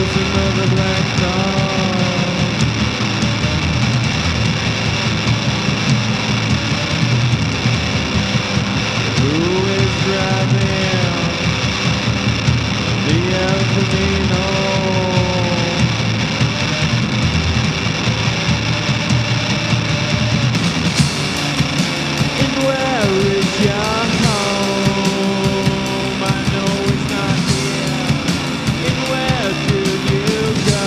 was another black dog. Who is driving the El Camino? And where is your home? I know it's not here. And where do you go?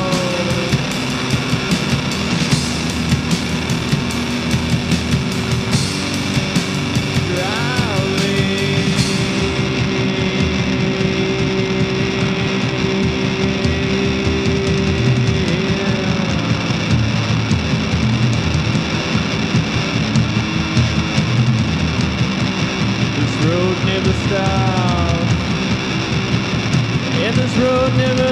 This road never stops, and this road never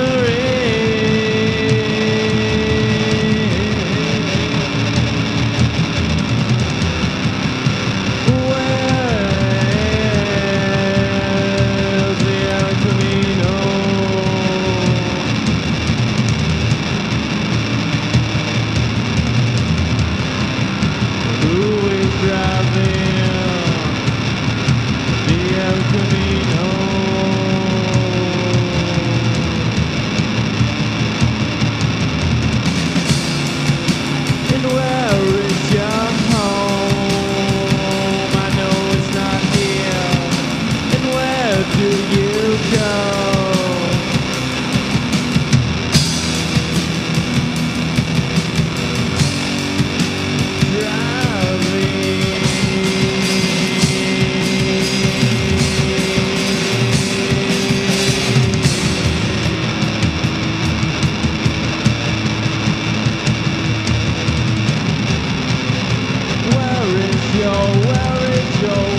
ends. Where's the El Camino? Who is driving the El Camino? And where is your home? I know it's not here. And where do you go? Where is your